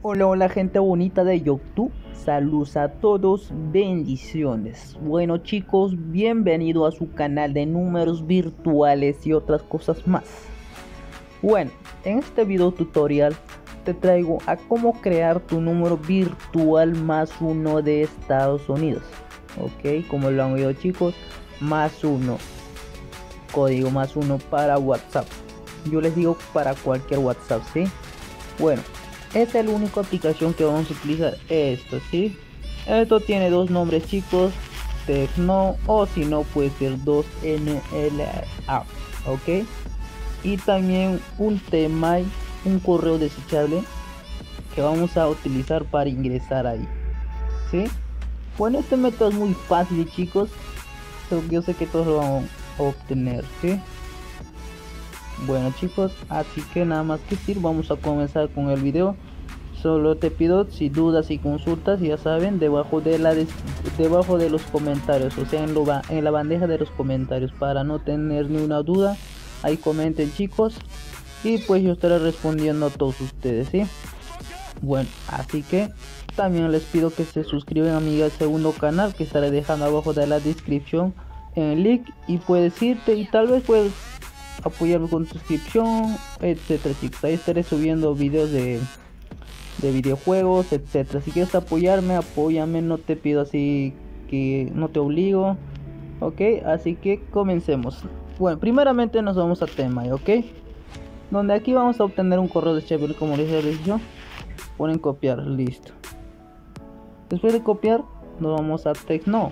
Hola, hola gente bonita de YouTube, saludos a todos, bendiciones. Bueno chicos, bienvenido a su canal de números virtuales y otras cosas más. Bueno, en este video tutorial te traigo a cómo crear tu número virtual más uno de Estados Unidos. Ok, como lo han oído chicos, más uno, código más uno para WhatsApp. Yo les digo para cualquier WhatsApp, ¿sí? Bueno, esta es la única aplicación que vamos a utilizar. Esto, ¿sí? Esto tiene dos nombres chicos, Tecno, o si no puede ser 2NLA, ok. Y también un tema, un correo desechable que vamos a utilizar para ingresar ahí, ¿sí? Bueno, este método es muy fácil chicos, yo sé que todos lo van a obtener, ¿sí? Bueno chicos, así que nada más que decir, vamos a comenzar con el video. Solo te pido, si dudas y consultas, ya saben, debajo de los comentarios, o sea en la bandeja de los comentarios, para no tener ni una duda, ahí comenten chicos, y pues yo estaré respondiendo a todos ustedes, ¿sí? Bueno, así que también les pido que se suscriban a mi segundo canal, que estaré dejando abajo de la descripción el link, y puedes irte y tal vez puedes apoyarme con suscripción, etcétera chicos. Ahí estaré subiendo videos de videojuegos, etcétera. Si quieres apoyarme, apóyame, no te pido así, que no te obligo, ok. Así que comencemos. Bueno, primeramente nos vamos a tema, ok, donde aquí vamos a obtener un correo desechable, como les he dicho. Ponen copiar, listo. Después de copiar nos vamos a Tecno,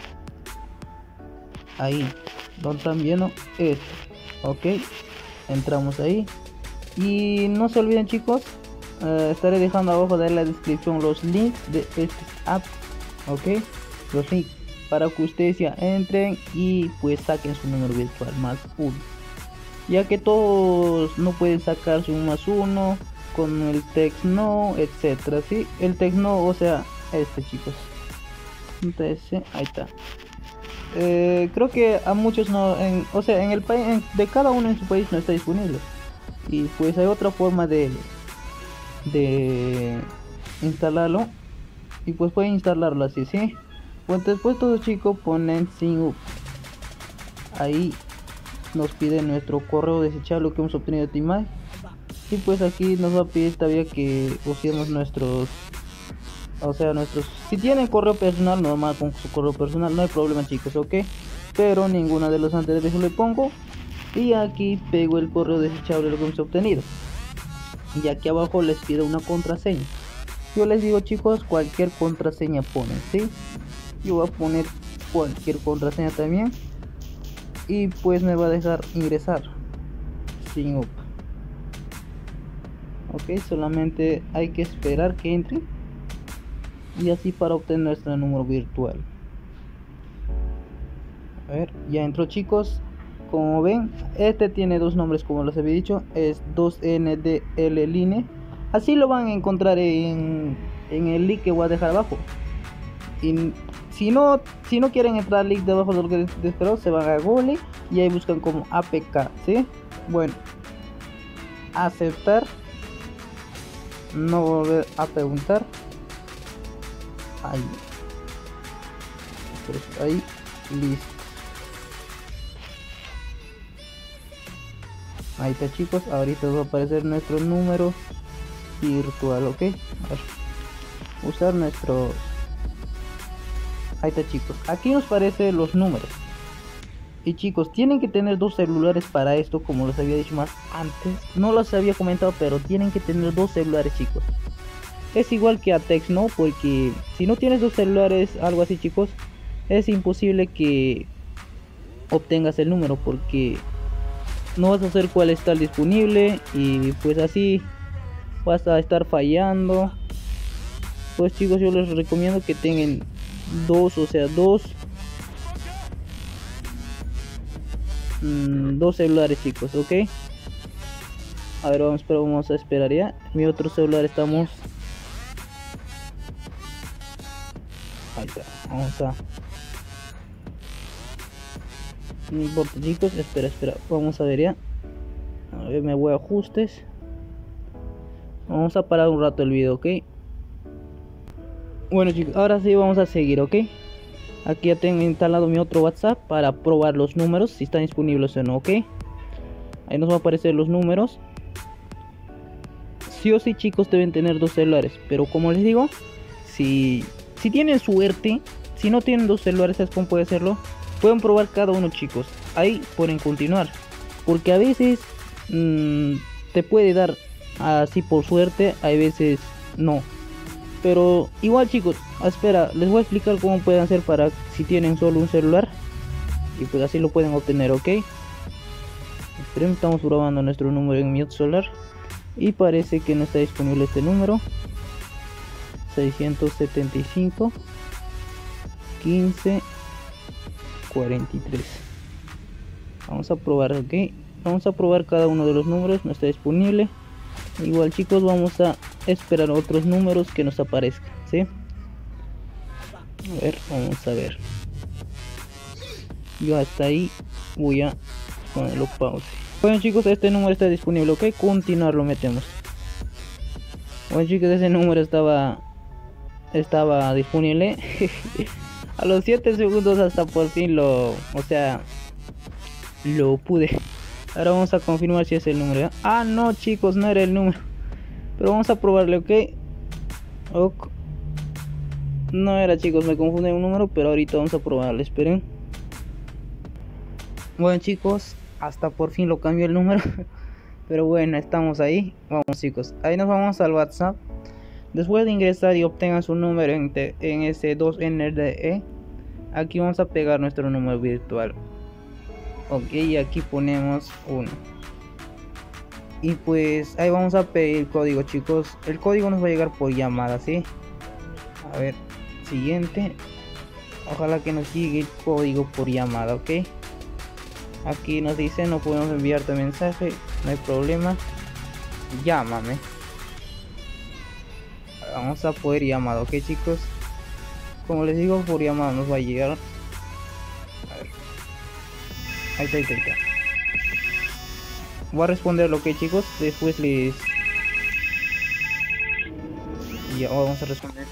ahí donde están viendo esto, ok. Entramos ahí y no se olviden chicos, estaré dejando abajo de la descripción los links de estas apps, ok, los links para que ustedes ya entren y pues saquen su número virtual más uno, ya que todos no pueden sacar su más uno con el Tecno, etcétera, sí, el Tecno, o sea, chicos. Entonces ahí está. Creo que a muchos no, o sea, en el país, de cada uno en su país no está disponible, y pues hay otra forma de instalarlo, y pues pueden instalarlo así, ¿sí? Pues después todos chicos ponen sign up, ahí nos pide nuestro correo desechable que hemos obtenido de Timay, y pues aquí nos va a pedir todavía que usemos nuestros, o sea, si tienen correo personal normal, con su correo personal no hay problema chicos, ok, pero ninguna de los anteriores le pongo, y aquí pego el correo desechable lo que hemos obtenido, y aquí abajo les pido una contraseña. Yo les digo chicos, cualquier contraseña ponen, ¿sí? Yo voy a poner cualquier contraseña también, y pues me va a dejar ingresar sin up, ok. Solamente hay que esperar que entre, y así para obtener nuestro número virtual. A ver, ya entró chicos. Como ven, este tiene dos nombres, como les había dicho, es 2NDL Line. Así lo van a encontrar en el link que voy a dejar abajo. Y si no quieren entrar al link debajo de lo que descargó, se van a Google y ahí buscan como APK, ¿sí? Bueno, aceptar, no volver a preguntar, ahí, pues ahí, listo. Ahí está chicos, ahorita va a aparecer nuestro número virtual, ok. Usar nuestro, ahí está chicos, aquí nos aparecen los números. Y chicos, tienen que tener dos celulares para esto, como les había dicho más antes. No los había comentado, pero tienen que tener dos celulares chicos. Es igual que a Tecno, porque si no tienes dos celulares, algo así chicos, es imposible que obtengas el número, porque no vas a saber cuál está disponible, y pues así vas a estar fallando. Pues chicos, yo les recomiendo que tengan dos, o sea, dos celulares chicos, ok. A ver, vamos a esperar ya. Mi otro celular estamos, ahí está, vamos a, no importa chicos, espera, vamos a ver ya. A ver, me voy a ajustes, Vamos a parar un rato el video, ¿ok? Bueno chicos, ahora sí vamos a seguir, ¿ok? Aquí ya tengo instalado mi otro WhatsApp para probar los números, si están disponibles o no, ¿ok? Ahí nos va a aparecer los números. Sí o sí chicos deben tener dos celulares, pero como les digo, si tienen suerte, si no tienen dos celulares, ¿sabes cómo puede hacerlo? Pueden probar cada uno chicos, ahí pueden continuar, porque a veces te puede dar así por suerte, hay veces no. Pero igual chicos, espera, les voy a explicar cómo pueden hacer para si tienen solo un celular. Y pues así lo pueden obtener, ¿ok? Esperen, estamos probando nuestro número en mi otro celular. Y parece que no está disponible este número. 675 15 43. Vamos a probar, ¿ok? Vamos a probar cada uno de los números, no está disponible. Igual chicos, vamos a esperar otros números que nos aparezcan, ¿sí? A ver, vamos a ver. Yo hasta ahí voy a ponerlo pause. Bueno chicos, este número está disponible, ok, continuar lo metemos. Bueno chicos, ese número estaba disponible. A los 7 segundos hasta por fin lo pude. Ahora vamos a confirmar si es el número, ¿eh? Ah, no chicos, no era el número. Pero vamos a probarle, ok. No era chicos, me confundí un número, pero ahorita vamos a probarle, esperen. Bueno chicos, hasta por fin lo cambió el número. Pero bueno, estamos ahí. Vamos chicos, ahí nos vamos al WhatsApp. Después de ingresar y obtengan su número en ese 2NDE, aquí vamos a pegar nuestro número virtual. Ok, y aquí ponemos 1. Y pues ahí vamos a pedir el código chicos. El código nos va a llegar por llamada, ¿sí? A ver, siguiente. Ojalá que nos llegue el código por llamada, ok. Aquí nos dice no podemos enviarte mensaje, no hay problema, llámame. Vamos a poder llamar, ok chicos. Como les digo, por llamada nos va a llegar. A ver. Ahí está. Voy a responderlo, ok chicos. Después ya vamos a responder.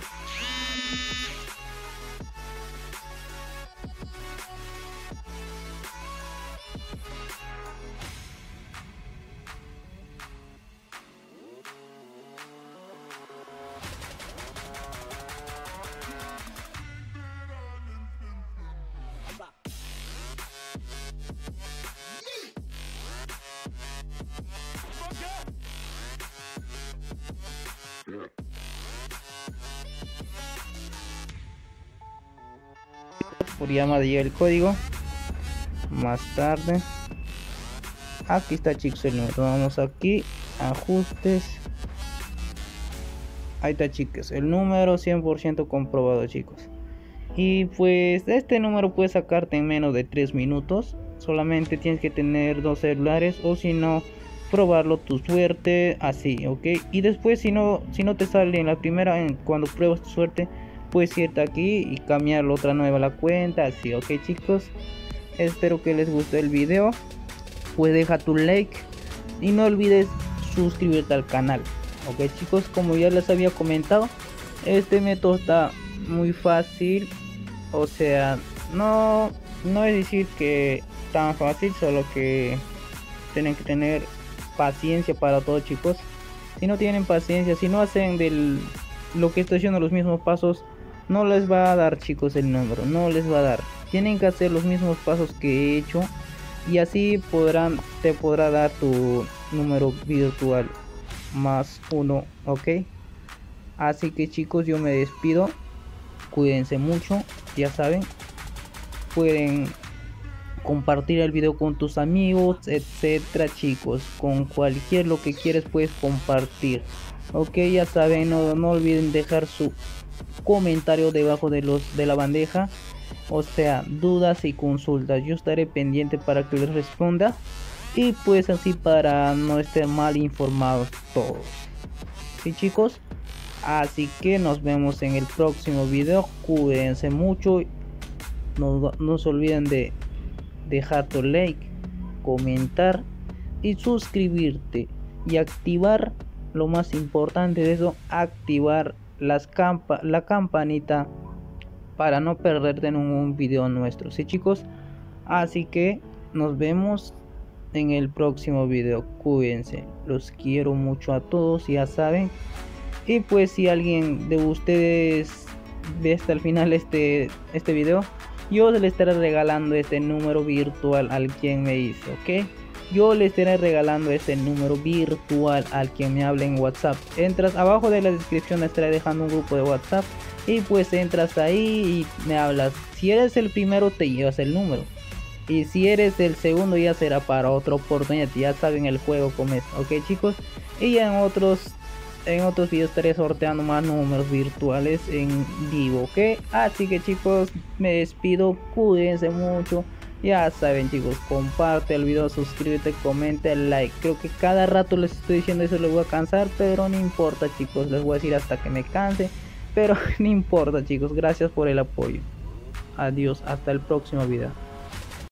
Por llamada llega el código. Más tarde. Aquí está chicos el número. Vamos aquí. Ajustes. Ahí está chicos. El número 100% comprobado chicos. Y pues este número puedes sacarte en menos de 3 minutos. Solamente tienes que tener dos celulares. O si no, probarlo tu suerte. Así, ok. Y después si no te sale en la primera, cuando pruebas tu suerte, puedes irte aquí y cambiarlo otra nueva la cuenta. Así, ok chicos. Espero que les guste el video. Pues deja tu like. Y no olvides suscribirte al canal. Ok chicos, como ya les había comentado, este método está muy fácil. O sea, no es decir que tan fácil, solo que tienen que tener paciencia para todo chicos. Si no tienen paciencia, si no hacen lo que estoy haciendo, los mismos pasos, no les va a dar chicos el número, no les va a dar. Tienen que hacer los mismos pasos que he hecho y así te podrá dar tu número virtual más 1, ok. Así que chicos, yo me despido. Cuídense mucho, ya saben, pueden compartir el video con tus amigos, etcétera chicos. Con cualquier lo que quieres puedes compartir, ok. Ya saben, no olviden dejar su comentario debajo de la bandeja, o sea, dudas y consultas. Yo estaré pendiente para que les responda y pues así para no estar mal informados todos, sí chicos. Así que nos vemos en el próximo video. Cuídense mucho. No se olviden de dejar tu like, comentar y suscribirte y activar lo más importante de eso, activar la campanita para no perderte ningún video nuestro, ¿sí chicos? Así que nos vemos en el próximo video. Cuídense, los quiero mucho a todos, ya saben. Y pues si alguien de ustedes ve hasta el final este video, yo le estaré regalando este número virtual al quien me dice, ¿ok? Yo le estaré regalando este número virtual al quien me hable en WhatsApp. Entras abajo de la descripción, estaré dejando un grupo de WhatsApp y pues entras ahí y me hablas. Si eres el primero te llevas el número, y si eres el segundo ya será para otra oportunidad. Ya saben el juego como es, ok chicos. Y ya en otros videos estaré sorteando más números virtuales en vivo, ok. Así que chicos, me despido, cuídense mucho. Ya saben chicos, comparte el video, suscríbete, comenta, like. Creo que cada rato les estoy diciendo eso, les voy a cansar, pero no importa chicos, les voy a decir hasta que me canse, pero no importa chicos. Gracias por el apoyo. Adiós, hasta el próximo video.